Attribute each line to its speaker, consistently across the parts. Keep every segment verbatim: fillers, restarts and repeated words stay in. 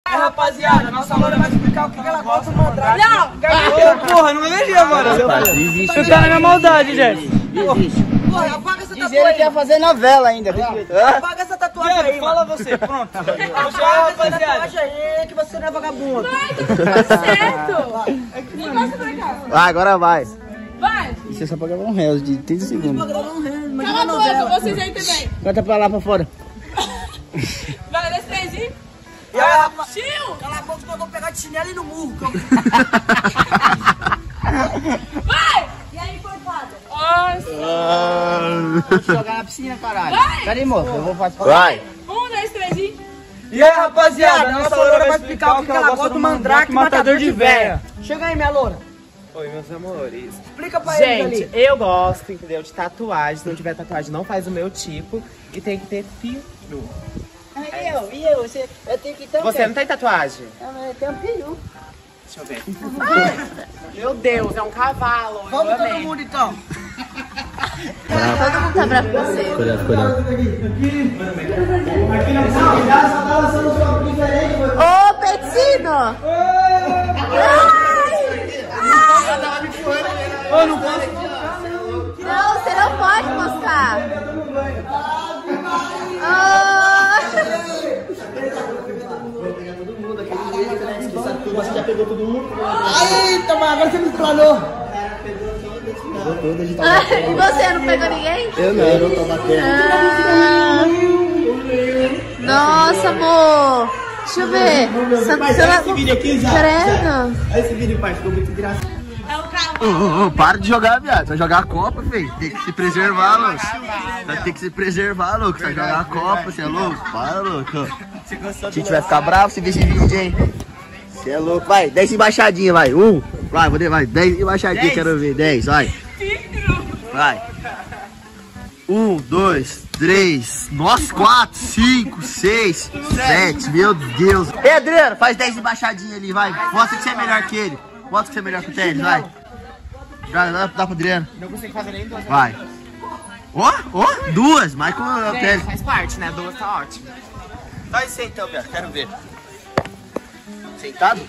Speaker 1: É, rapaziada, nossa Laura vai explicar o que ela gosta do mandrake. Não! Ô, porra, não energia agora. Fica na minha maldade, gente.
Speaker 2: Porra, apaga essa tatuagem. Ele quer fazer novela ainda.
Speaker 1: Apaga essa tatuagem aí, fala você, pronto. Apaga essa tatuagem aí que você não é vagabundo.
Speaker 3: Vai, tá certo. Encosta pra cá.
Speaker 2: Vai, agora vai.
Speaker 3: Vai.
Speaker 2: Isso é só pra gravar um réu de trinta segundos.
Speaker 3: Cala a boca, vocês aí também.
Speaker 2: Canta pra lá, pra fora.
Speaker 3: Vai, desse trenzinho.
Speaker 1: E aí, rapaz?
Speaker 3: Tio.
Speaker 1: Cala a boca que eu vou pegar de chinelo e no murro.
Speaker 3: Vai. E aí, cortada? Nossa.
Speaker 2: Vou te jogar na piscina, caralho.
Speaker 3: Vai.
Speaker 2: Pera aí, moço. Eu vou fazer.
Speaker 1: Vai.
Speaker 3: Um, dois, três e...
Speaker 1: E aí, rapaziada, nossa Laura vai explicar o que ela gosta do mandrake matador de véia. Chega aí, minha Loura.
Speaker 4: Oi, meus amores.
Speaker 1: Explica pra eles ali.
Speaker 4: Gente, eu gosto, entendeu, de tatuagem. Se não tiver tatuagem, não faz o meu tipo. E tem que ter filtro.
Speaker 2: E eu, e eu? Você, eu tenho que ter.
Speaker 4: Você não tem tatuagem?
Speaker 2: Eu tenho um peru.
Speaker 4: Deixa eu ver. Meu Deus, é um cavalo. Eu
Speaker 1: Vamos todo
Speaker 4: amei.
Speaker 1: mundo então.
Speaker 3: Todo mundo tá bravo com você.
Speaker 2: Cuidado, cuidado.
Speaker 3: Ô, Petino!
Speaker 1: Eu não posso.
Speaker 3: Não, você não pode moscar. Ah.
Speaker 2: Você já pegou todo mundo?
Speaker 1: Eita, mas agora você me explanou.
Speaker 3: Ah, e você não pegou ninguém?
Speaker 2: Eu não, eu não tô batendo.
Speaker 3: Ah. Nossa, amor. Deixa eu ver. Santana...
Speaker 2: Esse vídeo aqui já.
Speaker 3: Credo.
Speaker 2: Olha esse vídeo, pai, ficou muito engraçado.
Speaker 3: É o carro.
Speaker 2: Ô, ô, ô, para de jogar, viado. Vai jogar a Copa, filho. Tem que se preservar, louco. Vai ter que se preservar, louco. Vai jogar a Copa, você é louco? Para, louco. A gente vai ficar bravo se ver esse vídeo, hein? Você é louco. Vai, dez embaixadinhas, vai. Um. Vai, vou vai. dez embaixadinhas, quero ver. dez, vai. Vai. Um, dois, três, nossa, quatro, cinco, seis, sete, meu Deus. Ei, Adriano, faz dez embaixadinhas ali, vai. Mostra que você é melhor que ele. Mostra que você é melhor que o Tênis, vai. Dá, dá, dá pro Adriano.
Speaker 4: Não consigo fazer nem duas.
Speaker 2: Vai. Ó, ó, duas, mas como é o
Speaker 4: Bem,
Speaker 2: Tênis.
Speaker 4: faz parte, né? Duas tá ótimo.
Speaker 2: Vai ser então, Bia, quero ver. Sentado?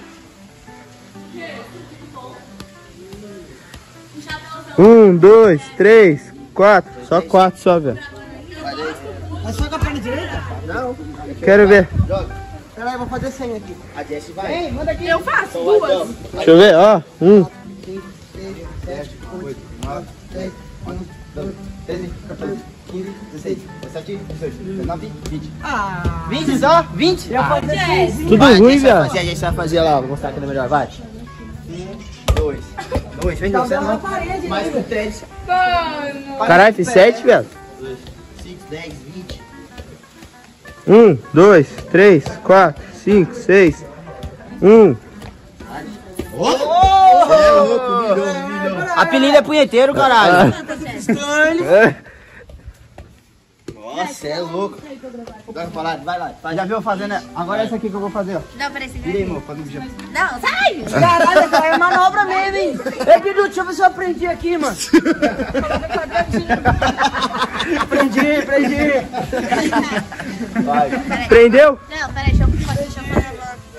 Speaker 2: Um, dois, três, quatro. Só quatro, só, velho.
Speaker 1: Mas só com a perna direita?
Speaker 2: Não.
Speaker 1: Quero ver.
Speaker 2: Joga.
Speaker 1: Peraí, vou fazer cem aqui.
Speaker 2: A Jessie vai.
Speaker 1: Ei, manda aqui.
Speaker 3: Eu faço duas.
Speaker 2: Deixa eu ver, ó. Um.
Speaker 1: cinco, seis, sete, oito, nove, dez, onze, doze, treze, quatorze, quinze, dezesseis, dezessete, dezoito, dezenove, vinte. Ah! vinte só? vinte? Eu vou fazer cem.
Speaker 2: Tudo vai, ruim, velho. A gente vai fazer lá, vou mostrar aqui no melhor, vai. Um, dois. Dois, vem, não, você não. Mais com três. Caralho, fiz sete, velho. dois, cinco, dez, vinte. Um, dois, três, quatro, cinco, seis. Um. Oh! Oh! É louco, milhão, milhão. Apelido é punheteiro, caralho. Nossa, é louco. Agora falar, vai lá. Já viu eu fazendo? Agora é essa aqui que eu vou fazer, ó.
Speaker 3: Não, peraí,
Speaker 2: Vira aí, amor, faz um vídeo.
Speaker 3: Não, sai!
Speaker 1: Caralho, cara, é manobra mesmo, hein? Ei, Bidu, deixa eu ver se eu aprendi aqui, mano. Aprendi, aprendi.
Speaker 2: Vai.
Speaker 3: Peraí.
Speaker 2: Prendeu?
Speaker 3: Não, peraí, deixa eu fazer, deixa eu fazer.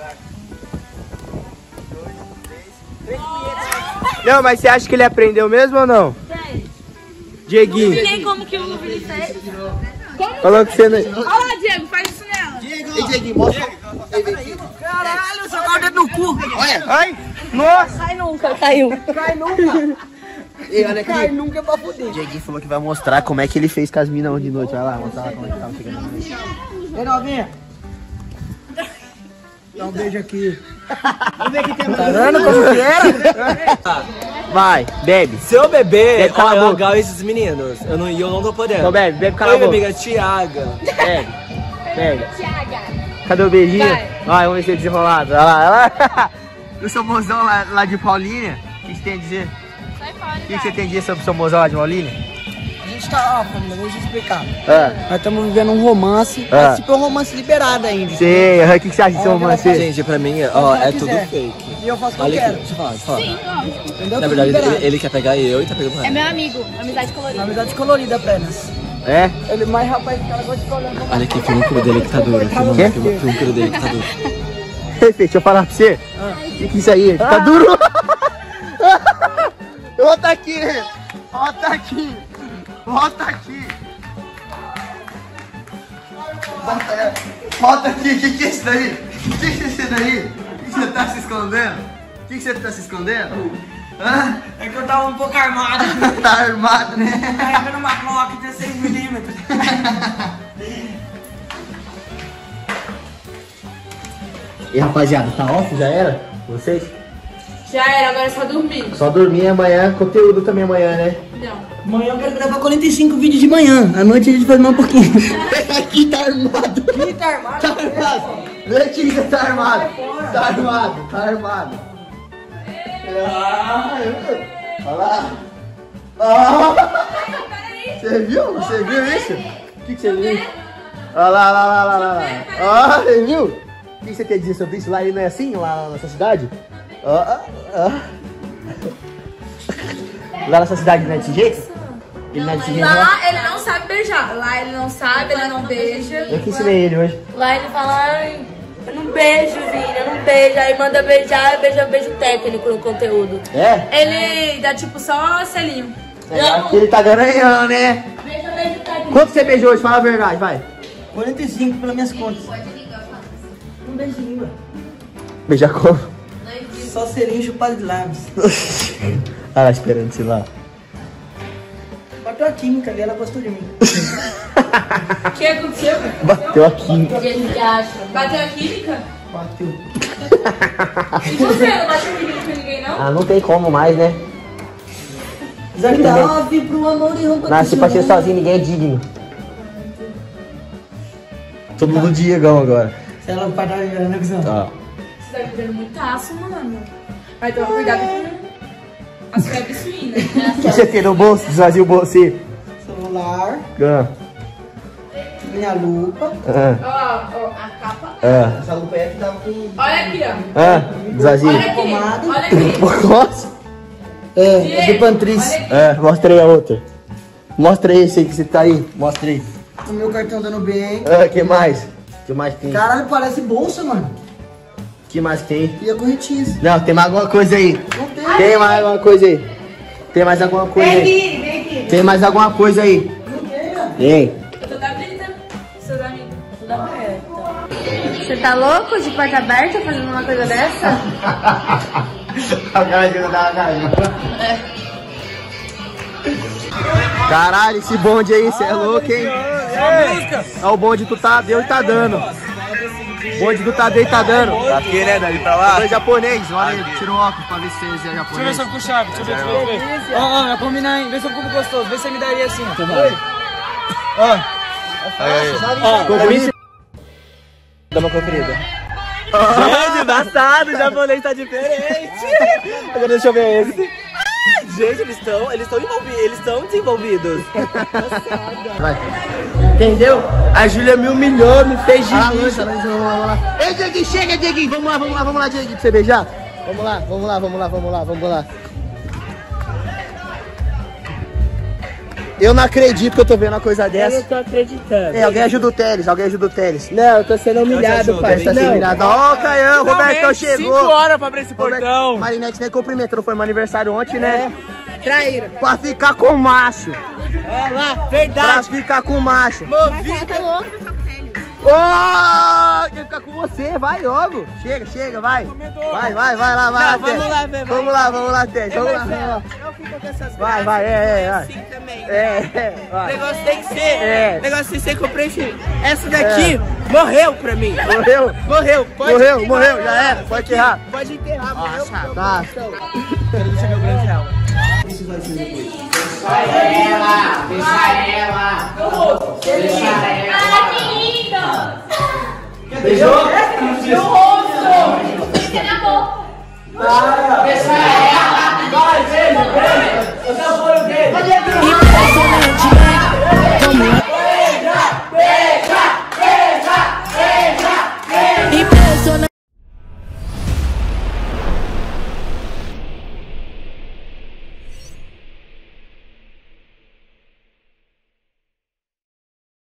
Speaker 2: Não, mas você acha que ele aprendeu mesmo ou não?
Speaker 3: Sério.
Speaker 2: Dieguinho.
Speaker 3: Nem como que o Vini fez. Como?
Speaker 2: Falou que você não...
Speaker 3: Olha lá, Diego, faz isso nela.
Speaker 2: Ei, Dieguinho, mostra.
Speaker 1: Caralho, jogar o dedo no cu.
Speaker 2: Olha. Ai, nossa.
Speaker 3: Cai nunca, caiu.
Speaker 1: Cai nunca.
Speaker 2: Ei, olha
Speaker 1: Cai
Speaker 2: aqui.
Speaker 1: nunca é pra fuder.
Speaker 2: O Dieguinho falou que vai mostrar como é que ele fez com as minas ontem de noite. Vai lá, mostrar lá como é que tava chegando.
Speaker 1: Ei, novinha. Dá um beijo aqui. Vamos ver aqui tem
Speaker 2: Tá vendo como que era? Vai, bebe.
Speaker 5: Se eu beber,
Speaker 2: Bebe, cala a
Speaker 5: eu
Speaker 2: boca.
Speaker 5: agarro esses meninos. Eu não, e eu não tô podendo.
Speaker 2: Então bebe, bebe, cala a
Speaker 5: Oi, minha
Speaker 2: boca.
Speaker 5: amiga Tiaga.
Speaker 2: Bebe, bebe.
Speaker 3: Tiaga.
Speaker 2: Cadê o beijinho?
Speaker 3: Vai.
Speaker 2: Vai, vamos ver se é desenrolado. Olha lá, olha lá. O seu mozão lá, lá de Paulínia, o que você tem a dizer?
Speaker 3: Sai fora,
Speaker 2: O que você tem a dizer sobre o seu mozão lá de Paulínia?
Speaker 1: A gente tá, ó, família, deixa eu explicar.
Speaker 2: Ah,
Speaker 1: Nós estamos vivendo um romance,
Speaker 2: Ah.
Speaker 1: mas tipo um romance liberado ainda.
Speaker 2: sei, o que você acha do seu romance?
Speaker 5: Gente, pra mim, ó, é tudo
Speaker 1: quiser.
Speaker 5: fake.
Speaker 1: E eu faço o que eu
Speaker 5: Olha
Speaker 1: quero.
Speaker 5: aqui, deixa eu falar, deixa eu falar.
Speaker 3: Sim, lógico.
Speaker 1: Entendeu?
Speaker 5: Na
Speaker 1: Tudo
Speaker 5: verdade,
Speaker 1: liberado.
Speaker 5: ele, ele quer pegar eu e tá pegando
Speaker 3: É
Speaker 5: ela.
Speaker 3: meu amigo, amizade colorida.
Speaker 1: Amizade colorida apenas.
Speaker 2: É?
Speaker 1: Ele, mas rapaz, o cara gosta de ficar olhando pra
Speaker 5: Olha aqui, filma um cru dele que tá duro. Filma um
Speaker 2: Quê?
Speaker 5: filma- filma um cru dele que tá duro.
Speaker 2: Ei, Fê, deixa eu falar pra você. O ah. que, que é isso aí? Tá ah. duro. Volta aqui, né? Volta aqui. Volta aqui. Volta aqui. O que, que é isso daí? O que, que é isso daí? O que você tá se escondendo? O que, que você tá se escondendo? Hã?
Speaker 6: É que eu tava um pouco armado.
Speaker 2: Tá armado, né?
Speaker 6: Carregando uma Glock de seis milímetros.
Speaker 2: E rapaziada, tá off? Já era? Vocês?
Speaker 3: Já era, agora é só dormir.
Speaker 2: Só dormir amanhã, conteúdo também amanhã, né?
Speaker 3: Não.
Speaker 6: Amanhã eu quero gravar quarenta e cinco vídeos de manhã. À noite a gente faz mais um pouquinho.
Speaker 2: Aqui tá armado.
Speaker 6: Aqui tá armado.
Speaker 2: Tá armado. Letícia tá armado. Tá armado, tá armado. Ah, olha lá. Ah. Você viu? Você viu isso? O que, que você viu? Olha lá, olha lá, olha lá, olha lá. Ah, você viu? O que você quer dizer sobre isso? Lá ele não é assim, lá na sua cidade? Ah, ah, ah. Lá na sua cidade não é desse jeito? Ele não é desse jeito?
Speaker 3: Lá ele não sabe beijar. Lá ele não sabe, ele não beija.
Speaker 2: Eu que ensinei ele hoje.
Speaker 3: Lá ele fala, ai, eu não beijo, Vini, eu não beijo. Aí manda beijar, beija beijo técnico no conteúdo.
Speaker 2: É?
Speaker 3: Ele dá tipo só selinho.
Speaker 2: É, ele tá garanhando, né?
Speaker 3: Beija beijo técnico.
Speaker 2: Quanto você beijou hoje? Fala a verdade, vai.
Speaker 6: quarenta e cinco pelas minhas contas. Um beijinho, ué.
Speaker 2: Beijar como?
Speaker 6: Só selinho chupado de lábios.
Speaker 2: Ah, lá esperando, sei lá.
Speaker 6: Bateu a química ali, ela gostou de mim.
Speaker 3: O que aconteceu?
Speaker 2: Bateu a química.
Speaker 3: O que a gente acha? Bateu a química?
Speaker 6: Bateu.
Speaker 3: E você não bateu a química com ninguém, não?
Speaker 2: Ah, não tem como mais, né?
Speaker 6: Desafio pro amor e roupa.
Speaker 2: Nasce pra ser sozinho, ninguém é digno. Todo mundo Diegão agora.
Speaker 6: Se ela não parar de ver, né, Cusão?
Speaker 2: Ó.
Speaker 3: Você tá vivendo muito aço, mano. Vai tomar cuidado com as febres suínas.
Speaker 2: O que você tem no bolso? Desvazia o bolso aí.
Speaker 6: Celular.
Speaker 2: Ah.
Speaker 6: Minha lupa.
Speaker 2: Ah.
Speaker 3: Ó, ó, a capa.
Speaker 2: Ah.
Speaker 1: Essa lupa aí que tava com...
Speaker 3: Olha aqui, ó.
Speaker 2: Ah. Desvazia.
Speaker 3: Olha aqui, olha aqui.
Speaker 2: Nossa.
Speaker 6: É, é do Pantriz.
Speaker 2: É, mostra aí a outra. Mostra esse aí que você tá aí. Mostra aí.
Speaker 6: O meu cartão dando bem.
Speaker 2: Ah, que mais? Que mais tem?
Speaker 6: Caralho, parece bolsa, mano.
Speaker 2: Que mais tem?
Speaker 6: E a correntinha.
Speaker 2: Não, tem mais alguma coisa aí.
Speaker 6: Não tem.
Speaker 2: Tem mais alguma coisa aí. Tem mais alguma coisa aí.
Speaker 3: Vem aqui, vem aqui.
Speaker 2: Tem mais alguma coisa aí.
Speaker 6: Não tem, ó.
Speaker 2: Tem.
Speaker 3: Eu tô da Brita, seus amigos. Tudo aberto. Você tá louco de porta aberta fazendo uma coisa dessa?
Speaker 2: A cara de dar Caralho, esse bonde aí, cê é louco, hein? É o bonde do Tadeu e tá dando. Bonde do Tadeu e tá dando.
Speaker 5: Tá aqui, né? Dali pra lá.
Speaker 2: Dois japonês, olha aí, tira o óculos pra ver se você é japonês.
Speaker 7: Deixa eu ver se eu fico chave, deixa eu ver, deixa eu ver. Ó, ó, vai combinar, hein? Vê se eu fico gostoso, vê se você me daria assim, ó. Oi. Ó.
Speaker 2: Ó, ficou bonito? Dá uma conferida.
Speaker 5: Gente, embaçado, o japonês tá diferente.
Speaker 2: Agora deixa eu ver esse.
Speaker 5: Gente, eles estão eles estão envolvidos, eles estão desenvolvidos.
Speaker 2: Vai.
Speaker 6: Entendeu? A Júlia me humilhou, me fez de
Speaker 2: Ah,
Speaker 6: lixo.
Speaker 2: vamos lá, vamos lá, vamos lá. Ei, Dieguinho, chega, Dieguinho. Vamos lá, vamos lá, vamos lá, Dieguinho, pra você beijar. Vamos lá, vamos lá, vamos lá, vamos lá, vamos lá. Eu não acredito que eu tô vendo uma coisa dessa.
Speaker 6: Eu não tô acreditando.
Speaker 2: É, alguém ajuda o Teles, alguém ajuda o Teles.
Speaker 6: Não, eu tô sendo humilhado, pai.
Speaker 2: Ele tá sendo humilhado. Ó, o Caião, o Robertão chegou.
Speaker 7: cinco horas pra abrir esse portão.
Speaker 2: Marinete nem cumprimentou, foi meu aniversário ontem, né?
Speaker 6: Traíra.
Speaker 2: Pra ficar com o macho.
Speaker 6: Olha lá,
Speaker 2: Pra
Speaker 6: verdade.
Speaker 2: ficar com o macho.
Speaker 6: Movido.
Speaker 2: Ô, quer ficar com você, vai logo. Chega, chega, vai. Vai, vai, vai lá, vai.
Speaker 6: Não,
Speaker 2: lá,
Speaker 6: vamos
Speaker 2: Teles.
Speaker 6: lá, vai,
Speaker 2: Vamos lá, vamos lá, Teles. Vamos lá, vamos lá.
Speaker 6: Eu fico com essas
Speaker 2: Vai, vai, é, é, vai.
Speaker 6: assim também.
Speaker 2: É, é,
Speaker 6: O
Speaker 2: vai.
Speaker 6: negócio tem que ser.
Speaker 2: É.
Speaker 6: O negócio tem que ser que eu prefiro. Essa daqui morreu pra mim.
Speaker 2: Morreu?
Speaker 6: Morreu. Pode
Speaker 2: Morreu,
Speaker 6: enterrar.
Speaker 2: morreu, já era, pode enterrar.
Speaker 6: Pode enterrar, morreu.
Speaker 2: Tá.
Speaker 6: Quero deixar meu grande real.
Speaker 3: Ah, que lindo!
Speaker 2: Beijou?
Speaker 3: No rosto! Tem que ser na boca!
Speaker 2: Vai, beijo, beijo. Eu